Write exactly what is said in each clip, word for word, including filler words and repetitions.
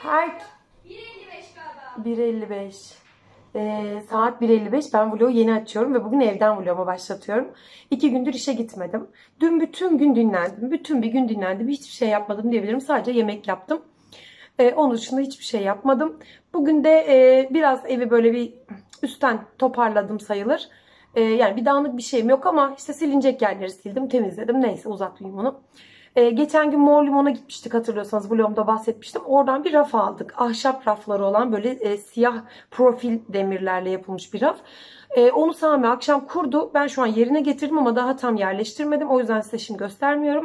Her bir elli beş. Ee, saat bir elli beş. Ben vlogu yeni açıyorum ve bugün evden vlogumu başlatıyorum. İki gündür işe gitmedim. Dün bütün gün dinlendim. Bütün bir gün dinlendim. Hiçbir şey yapmadım diyebilirim. Sadece yemek yaptım. Ee, onun dışında hiçbir şey yapmadım. Bugün de e, biraz evi böyle bir üstten toparladım sayılır. Ee, yani bir dağınık bir şeyim yok ama işte silinecek yerleri sildim, temizledim. Neyse uzatmayayım onu. Ee, geçen gün Mor Limon'a gitmiştik, hatırlıyorsanız vlogumda bahsetmiştim. Oradan bir raf aldık. Ahşap rafları olan böyle e, siyah profil demirlerle yapılmış bir raf. E, onu Sami akşam kurdu. Ben şu an yerine getirdim ama daha tam yerleştirmedim. O yüzden size şimdi göstermiyorum.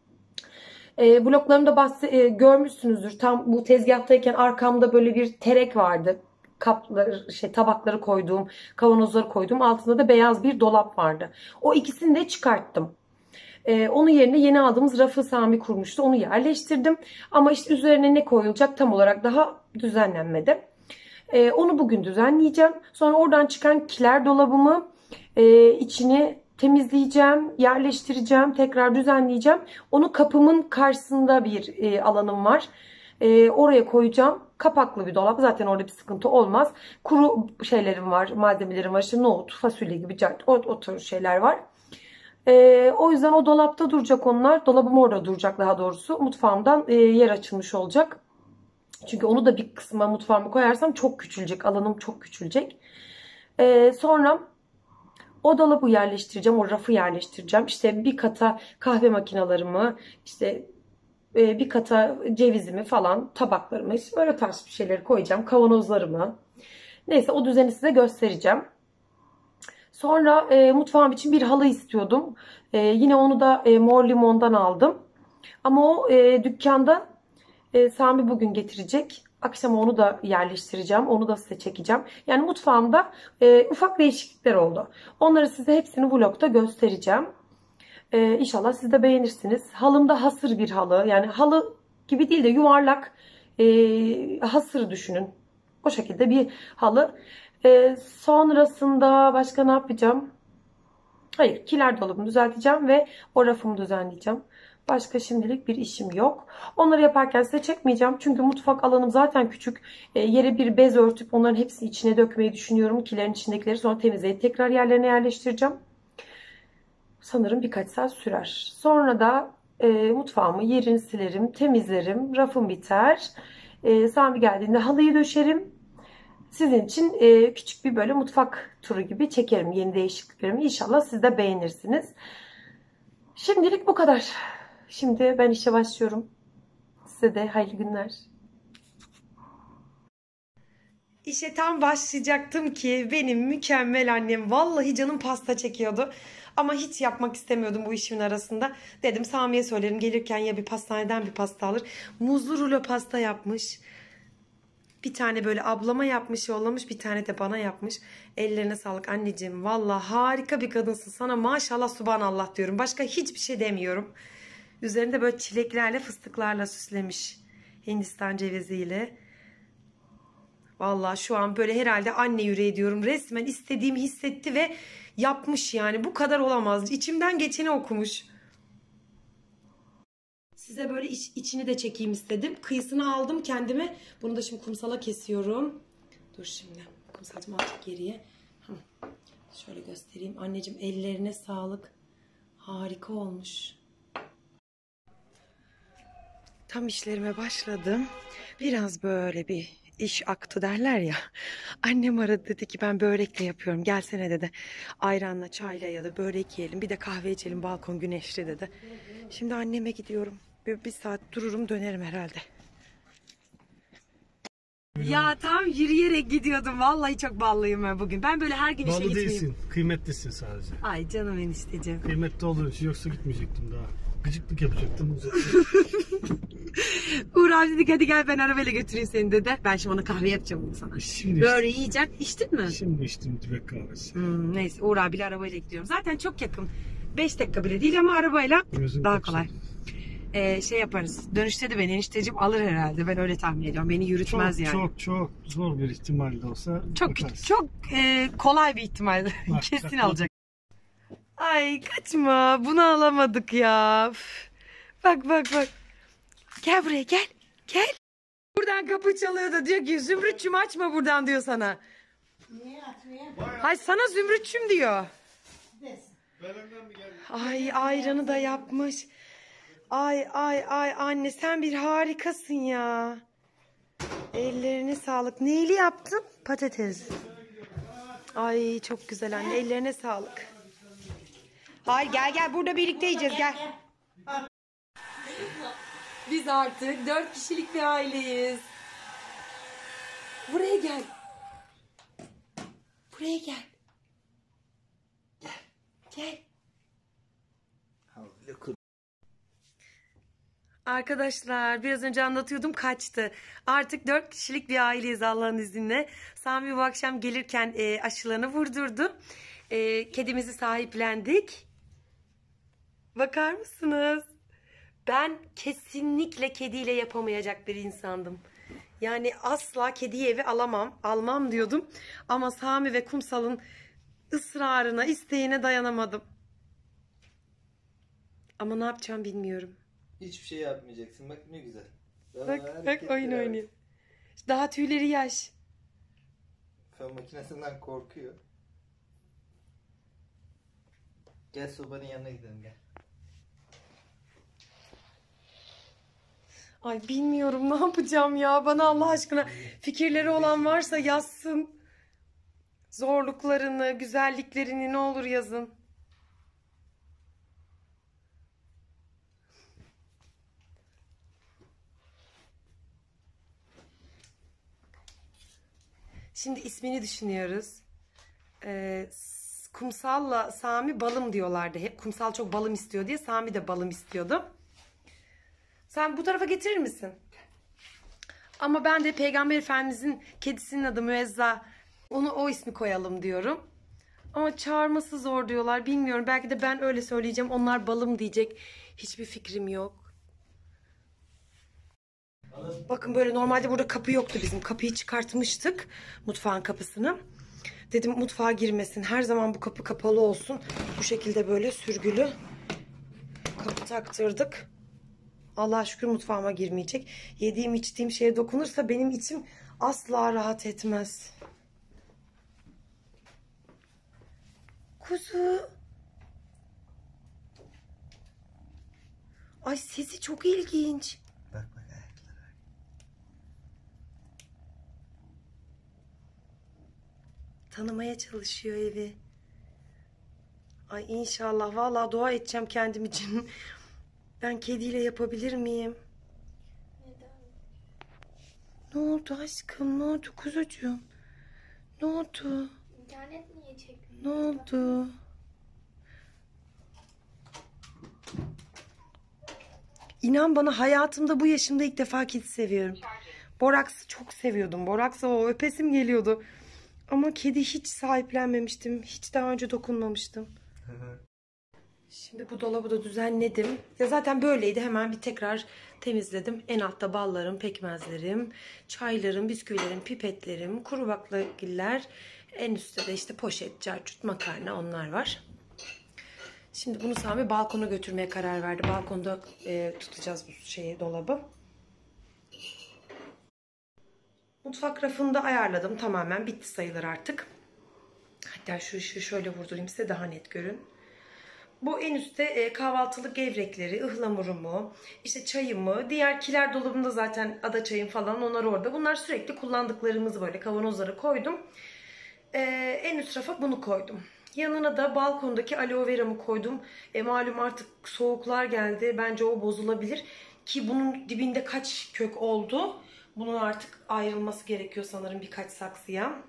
E, bloklarımda bahse, e, görmüşsünüzdür. Tam bu tezgahtayken arkamda böyle bir terek vardı. Kapları, şey, tabakları koyduğum, kavanozları koyduğum, altında da beyaz bir dolap vardı. O ikisini de çıkarttım. Ee, onun yerine yeni aldığımız rafı Sami kurmuştu. Onu yerleştirdim. Ama işte üzerine ne koyulacak tam olarak daha düzenlenmedi. Ee, onu bugün düzenleyeceğim. Sonra oradan çıkan kiler dolabımı e, içini temizleyeceğim, yerleştireceğim, tekrar düzenleyeceğim. Onu kapımın karşısında bir e, alanım var. E, oraya koyacağım. Kapaklı bir dolap. Zaten orada bir sıkıntı olmaz. Kuru şeylerim var, malzemelerim var. İşte nohut, fasulye gibi o, o tür şeyler var. Ee, o yüzden o dolapta duracak onlar. Dolabım orada duracak daha doğrusu. Mutfağımdan e, yer açılmış olacak. Çünkü onu da bir kısma mutfağıma koyarsam çok küçülecek. Alanım çok küçülecek. Ee, sonra o dolabı yerleştireceğim. O rafı yerleştireceğim. İşte bir kata kahve makinalarımı, işte e, bir kata cevizimi falan, tabaklarımı, işte böyle tarz bir şeyleri koyacağım. Kavanozlarımı. Neyse o düzeni size göstereceğim. Sonra e, mutfağım için bir halı istiyordum. E, yine onu da e, Mor Limon'dan aldım. Ama o e, dükkanda e, Sami bugün getirecek. Akşam onu da yerleştireceğim. Onu da size çekeceğim. Yani mutfağımda e, ufak değişiklikler oldu. Onları size hepsini vlogda göstereceğim. E, İnşallah siz de beğenirsiniz. Halım da hasır bir halı. Yani halı gibi değil de yuvarlak e, hasır düşünün. O şekilde bir halı. Ee, sonrasında başka ne yapacağım? Hayır, kiler dolabımı düzelteceğim ve o rafımı düzenleyeceğim. Başka şimdilik bir işim yok. Onları yaparken size çekmeyeceğim. Çünkü mutfak alanım zaten küçük. E, yere bir bez örtüp onların hepsini içine dökmeyi düşünüyorum. Kilerin içindekileri sonra temizleyip tekrar yerlerine yerleştireceğim. Sanırım birkaç saat sürer. Sonra da e, mutfağımı yerini silerim, temizlerim. Rafım biter. E, Sami geldiğinde halıyı döşerim. Sizin için e, küçük bir böyle mutfak turu gibi çekerim yeni değişikliklerimi. İnşallah siz de beğenirsiniz. Şimdilik bu kadar. Şimdi ben işe başlıyorum. Size de hayırlı günler. İşe tam başlayacaktım ki benim mükemmel annem vallahi canım pasta çekiyordu. Ama hiç yapmak istemiyordum bu işimin arasında. Dedim Sami'ye söylerim gelirken ya bir pastaneden bir pasta alır. Muzlu rulo pasta yapmış. Bir tane böyle ablama yapmış, yollamış, bir tane de bana yapmış. Ellerine sağlık anneciğim. Vallahi harika bir kadınsın. Sana maşallah subhanallah diyorum. Başka hiçbir şey demiyorum. Üzerinde böyle çileklerle, fıstıklarla süslemiş. Hindistan ceviziyle. Vallahi şu an böyle herhalde anne yüreği diyorum. Resmen istediğimi hissetti ve yapmış yani. Bu kadar olamaz. İçimden geçeni okumuş. Size böyle iç, içini de çekeyim istedim. Kıyısını aldım kendime. Bunu da şimdi kumsala kesiyorum. Dur şimdi. Kumsalcığım azıcık geriye. Hı. Şöyle göstereyim. Anneciğim ellerine sağlık. Harika olmuş. Tam işlerime başladım. Biraz böyle bir iş aktı derler ya. Annem aradı, dedi ki ben börekle yapıyorum. Gelsene dedi. Ayranla, çayla ya da börek yiyelim. Bir de kahve içelim, balkon güneşli dedi. Şimdi anneme gidiyorum. Bir, bir saat dururum, dönerim herhalde. Ya tam yürüyerek gidiyordum. Vallahi çok ballıyım ben bugün. Ben böyle her gün işe gitmeyeyim. Ballı değilsin. Kıymetlisin sadece. Ay canım enişteciğim. Kıymetli olduğun için, yoksa gitmeyecektim daha. Gıcıklık yapacaktım. Uğur abi dedi hadi gel ben arabayla götüreyim seni dedi. Ben şimdi ona kahve yapacağım bunu sana. Şimdi Böyle içtim. yiyeceksin. İçtin mi? Şimdi içtim direkt kahvesi. Hmm, neyse Uğur abiyle arabayla gidiyorum. Zaten çok yakın. beş dakika bile değil ama arabayla Gözüm daha kaçtı. kolay. Ee, şey yaparız. Dönüşte de beni enişteciğim alır herhalde. Ben öyle tahmin ediyorum. Beni yürütmez çok, yani. Çok çok zor bir ihtimal de olsa Çok bakarız. çok e, kolay bir ihtimal. Bak, Kesin bak, alacak. Ay kaçma. Bunu alamadık ya. Üf. Bak bak bak. Gel buraya gel. Gel. Buradan kapı çalıyor da diyor ki Zümrütçüm açma buradan diyor sana. Niye atmıyor? Hay sana Zümrütçüm diyor. Desin. Benden mi geldi? Ay ayranı da yapmış. Ay ay ay anne sen bir harikasın ya. Ellerine sağlık. Neyli yaptın? Patates. Ay çok güzel anne. Ellerine sağlık. Hayır gel gel burada birlikte yiyeceğiz gel. Biz artık dört kişilik bir aileyiz. Buraya gel. Buraya gel. Gel. Gel. Arkadaşlar biraz önce anlatıyordum kaçtı. Artık dört kişilik bir aileyiz Allah'ın izniyle. Sami bu akşam gelirken e, aşılarını vurdurdu. E, kedimizi sahiplendik. Bakar mısınız? Ben kesinlikle kediyle yapamayacak bir insandım. Yani asla kediyi eve alamam, almam diyordum. Ama Sami ve Kumsal'ın ısrarına, isteğine dayanamadım. Ama ne yapacağım bilmiyorum. Hiçbir şey yapmayacaksın. Bak ne güzel. Daha Bak bak hareketler oyun var. oynuyor. Daha tüyleri yaş. Fön makinesinden korkuyor. Gel sobanın yanına gidelim gel. Ay bilmiyorum ne yapacağım ya. Bana Allah aşkına fikirleri olan varsa yazsın. Zorluklarını, güzelliklerini ne olur yazın. Şimdi ismini düşünüyoruz. Ee, Kumsal'la Sami balım diyorlardı hep. Kumsal çok balım istiyor diye Sami de balım istiyordu. Sen bu tarafa getirir misin? Ama ben de Peygamber Efendimizin kedisinin adı Müezza. Onu o ismi koyalım diyorum. Ama çağırması zor diyorlar. Bilmiyorum. Belki de ben öyle söyleyeceğim. Onlar balım diyecek. Hiçbir fikrim yok. Bakın böyle normalde burada kapı yoktu bizim. Kapıyı çıkartmıştık. Mutfağın kapısını. Dedim mutfağa girmesin. Her zaman bu kapı kapalı olsun. Bu şekilde böyle sürgülü kapı taktırdık. Allah'a şükür mutfağıma girmeyecek. Yediğim içtiğim şeye dokunursa benim içim asla rahat etmez. Kuzu. Ay sesi çok ilginç. Bak bak ayaklara. Tanımaya çalışıyor evi. Ay inşallah. Vallahi dua edeceğim kendim için. Ben kediyle yapabilir miyim? Neden? Ne oldu aşkım? Ne oldu kuzucuğum? Ne oldu? İnternet niye çekmiyor? Ne oldu? İnan bana hayatımda bu yaşımda ilk defa kedi seviyorum. Boraks'ı çok seviyordum. Boraks'a o öpesim geliyordu. Ama kedi hiç sahiplenmemiştim. Hiç daha önce dokunmamıştım. Şimdi bu dolabı da düzenledim. Ya zaten böyleydi. Hemen bir tekrar temizledim. En altta ballarım, pekmezlerim, çaylarım, bisküvilerim, pipetlerim, kuru baklagiller. En üstte de işte poşet, carçut, makarna onlar var. Şimdi bunu Sami balkona götürmeye karar verdi. Balkonda e, tutacağız bu şeyi, dolabı. Mutfak rafını da ayarladım. Tamamen bitti sayılır artık. Hatta şu ışığı şöyle vurdurayım size daha net görün. Bu en üstte e, kahvaltılık gevrekleri, ıhlamurumu, işte çayımı, diğer kiler dolabında zaten ada çayım falan onlar orada. Bunlar sürekli kullandıklarımızı böyle kavanozlara koydum. E, en üst rafa bunu koydum. Yanına da balkondaki aloe vera'mı koydum. E, malum artık soğuklar geldi. Bence o bozulabilir. Ki bunun dibinde kaç kök oldu. Bunun artık ayrılması gerekiyor sanırım birkaç saksıya.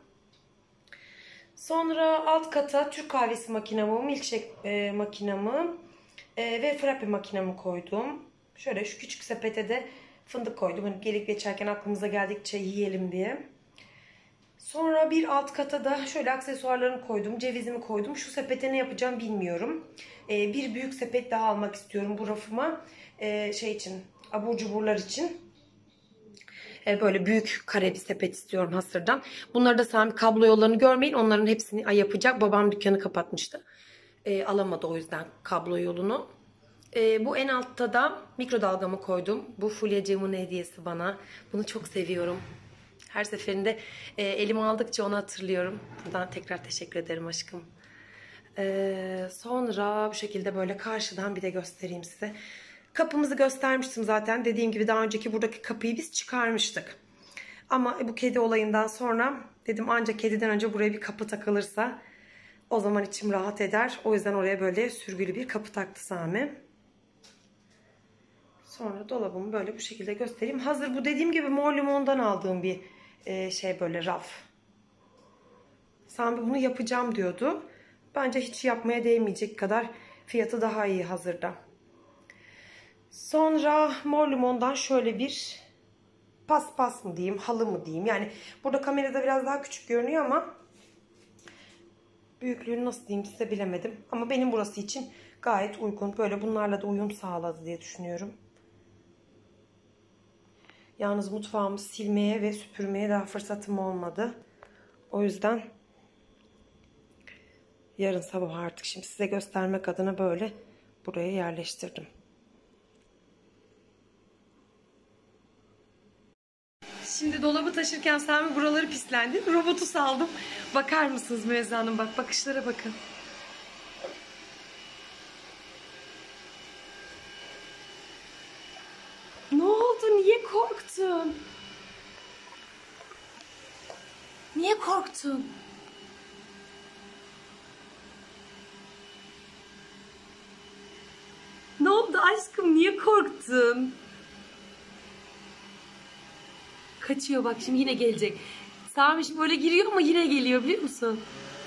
Sonra alt kata Türk kahvesi makinamı, milkshake e, makinamı e, ve frappe makinamı koydum. Şöyle şu küçük sepete de fındık koydum. Hani gelip geçerken aklımıza geldikçe yiyelim diye. Sonra bir alt kata da şöyle aksesuarlarımı koydum. Cevizimi koydum. Şu sepete ne yapacağım bilmiyorum. E, bir büyük sepet daha almak istiyorum bu rafıma. E, şey için, abur cuburlar için. Böyle büyük kare bir sepet istiyorum hasırdan. Bunları da Sami kablo yollarını görmeyin. Onların hepsini yapacak. Babam dükkanı kapatmıştı. E, alamadı o yüzden kablo yolunu. Ee, bu en altta da mikrodalgamı koydum. Bu Fulya'cığımın hediyesi bana. Bunu çok seviyorum. Her seferinde e, elime aldıkça onu hatırlıyorum. Buradan tekrar teşekkür ederim aşkım. Ee, sonra bu şekilde böyle karşıdan bir de göstereyim size. Kapımızı göstermiştim zaten. Dediğim gibi daha önceki buradaki kapıyı biz çıkarmıştık. Ama bu kedi olayından sonra dedim ancak kediden önce buraya bir kapı takılırsa o zaman içim rahat eder. O yüzden oraya böyle sürgülü bir kapı taktı Sami. Sonra dolabımı böyle bu şekilde göstereyim. Hazır bu dediğim gibi Mor Limon'dan aldığım bir e, şey böyle raf. Sami bunu yapacağım diyordu. Bence hiç yapmaya değmeyecek kadar fiyatı daha iyi hazırda. Sonra Mor Limon'dan şöyle bir paspas mı diyeyim, halı mı diyeyim. Yani burada kamerada biraz daha küçük görünüyor ama büyüklüğünü nasıl diyeyim size bilemedim. Ama benim burası için gayet uygun. Böyle bunlarla da uyum sağladı diye düşünüyorum. Yalnız mutfağımı silmeye ve süpürmeye daha fırsatım olmadı. O yüzden yarın sabah artık şimdi size göstermek adına böyle buraya yerleştirdim. Şimdi dolabı taşırken Sami buraları pislendi. Robotu saldım. Bakar mısınız Müezze Hanım? Bak bakışlara bakın. Ne oldu? Niye korktun? Niye korktun? Ne oldu aşkım? Niye korktun? Kaçıyor bak şimdi yine gelecek. Sami şimdi böyle giriyor ama yine geliyor biliyor musun?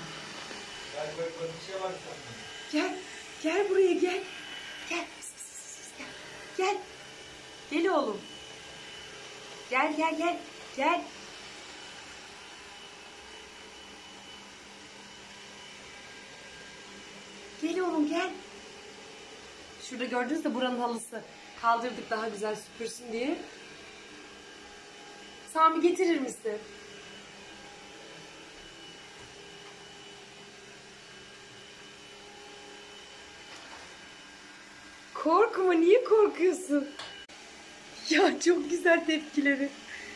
Gel. Gel buraya gel. Gel. Gel. Gel oğlum. Gel gel gel. Gel. Gel oğlum gel. Şurada gördünüz de buranın halısı. Kaldırdık daha güzel süpürsün diye. Sami getirir misin? Korkma, niye korkuyorsun? Ya çok güzel tepkileri.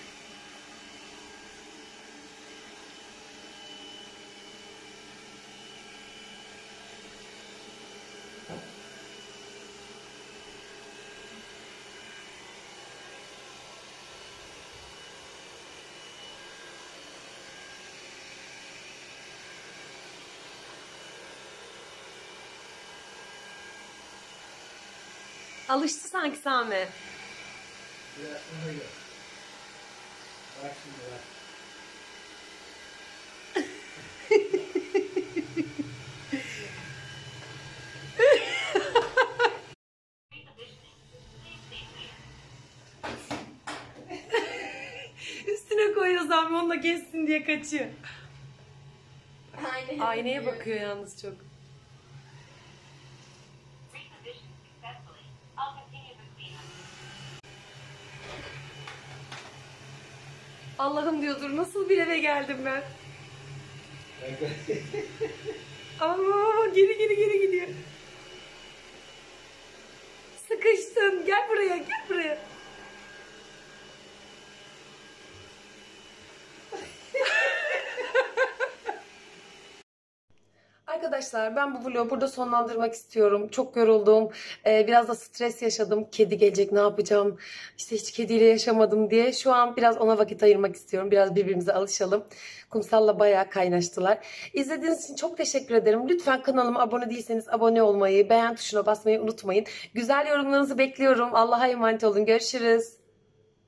Alıştı sanki Sami. Biraz sonra gel. Bak şimdi bak. Üstüne koyuyor Sami onunla geçsin diye kaçıyor. Aynen. Aynaya bakıyor yalnız çok. Allah'ım diyordur nasıl bir eve geldim ben. Ama geri geri geri gidiyor. Sıkıştın. Gel buraya, gel buraya. Arkadaşlar ben bu vlogu burada sonlandırmak istiyorum. Çok yoruldum. Ee, biraz da stres yaşadım. Kedi gelecek ne yapacağım? İşte hiç kediyle yaşamadım diye. Şu an biraz ona vakit ayırmak istiyorum. Biraz birbirimize alışalım. Kumsal'la bayağı kaynaştılar. İzlediğiniz için çok teşekkür ederim. Lütfen kanalıma abone değilseniz abone olmayı, beğen tuşuna basmayı unutmayın. Güzel yorumlarınızı bekliyorum. Allah'a emanet olun. Görüşürüz.